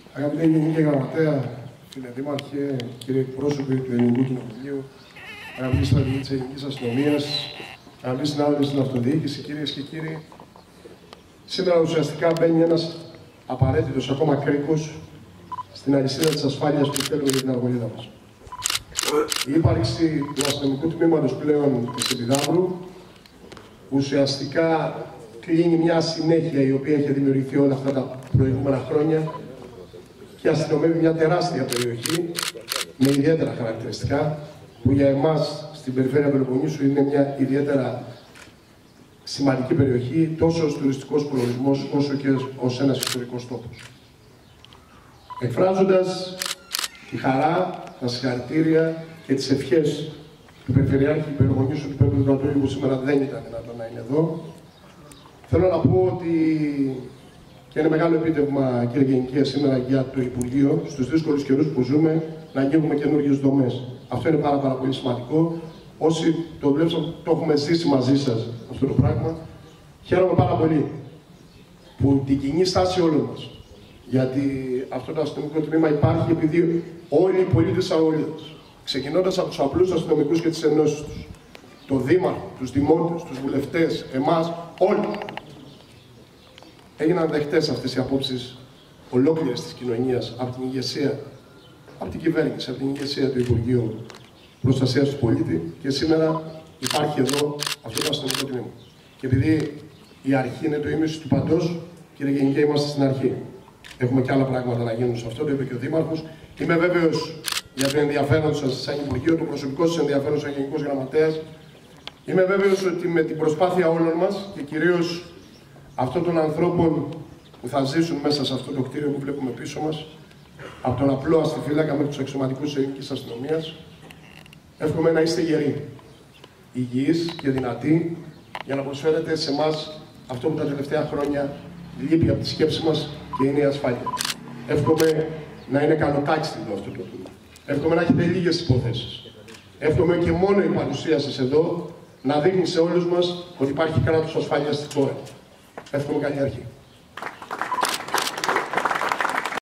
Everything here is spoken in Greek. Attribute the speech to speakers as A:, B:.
A: Αγαπητέ Γενική Γραμματέα, φίλε Δήμαρχε, κύριε εκπρόσωποι του Ελληνικού Κοινοβουλίου, αγαπητοί στρατηγοί της Ελληνικής Αστυνομίας, αγαπητοί συνάδελφοι στην αυτοδιοίκηση, κυρίες και κύριοι, σήμερα ουσιαστικά μπαίνει ένας απαραίτητος ακόμα κρίκος στην αλυσίδα της ασφάλειας που θέλουμε για την Αργολίδα μας. Η ύπαρξη του αστυνομικού τμήματος πλέον της Επιδαύρου ουσιαστικά κλείνει μια συνέχεια η οποία είχε δημιουργηθεί όλα αυτά τα προηγούμενα χρόνια και αστυνομεύει μια τεράστια περιοχή με ιδιαίτερα χαρακτηριστικά που για εμάς στην περιφέρεια Πελοποννήσου είναι μια ιδιαίτερα σημαντική περιοχή τόσο ως τουριστικός προορισμός όσο και ως ένας ιστορικός τόπος. Εκφράζοντας τη χαρά, τα συγχαρητήρια και τις ευχές του Περιφερειάρχη Πελοποννήσου του Πέτρου Κρατούλη που σήμερα δεν ήταν δυνατόν να είναι εδώ, θέλω να πω ότι και είναι μεγάλο επίτευγμα, κύριε Γενική, σήμερα για το Υπουργείο, στους δύσκολους καιρούς που ζούμε, να ανοίγουμε καινούργιες δομές. Αυτό είναι πάρα πολύ σημαντικό. Όσοι το βλέπουμε, το έχουμε ζήσει μαζί σας αυτό το πράγμα. Χαίρομαι πάρα πολύ που την κοινή στάση όλων μας, γιατί αυτό το αστυνομικό τμήμα υπάρχει επειδή όλοι οι πολίτες Αργολίδας, ξεκινώντας από τους απλούς αστυνομικούς και τις ενώσεις τους, το Δήμαρχο, τους Δημότες, τους βουλευτές, εμάς, όλοι, έγιναν δεχτές αυτές οι απόψεις ολόκληρης της κοινωνίας, από την ηγεσία, από την κυβέρνηση, από την ηγεσία του Υπουργείου Προστασίας του Πολίτη και σήμερα υπάρχει εδώ αυτό το αστυνομικό τμήμα. Και επειδή η αρχή είναι το ίμιση του παντός, κύριε Γενική, είμαστε στην αρχή. Έχουμε και άλλα πράγματα να γίνουν σε αυτό, το είπε και ο Δήμαρχος. Είμαι βέβαιος για το ενδιαφέρον σας σαν Υπουργείο, το προσωπικό σας ενδιαφέρον σαν Γενικός Γραμματέας. Είμαι βέβαιος ότι με την προσπάθεια όλων μας και κυρίως αυτών των ανθρώπων που θα ζήσουν μέσα σε αυτό το κτίριο που βλέπουμε πίσω μας, από τον απλό αστιφύλακα μέχρι τους αξιωματικούς της Ελληνικής Αστυνομίας, εύχομαι να είστε γεροί, υγιείς και δυνατοί για να προσφέρετε σε εμάς αυτό που τα τελευταία χρόνια λείπει από τη σκέψη μας και είναι η ασφάλεια. Εύχομαι να είναι καλοτάξιτο αυτό το τμήμα. Εύχομαι να έχετε λίγες υποθέσεις. Εύχομαι και μόνο η παρουσία σας εδώ να δείχνει σε όλους μας ότι υπάρχει κράτος ασφάλειας στη χώρα. Εύχομαι καλή αρχή.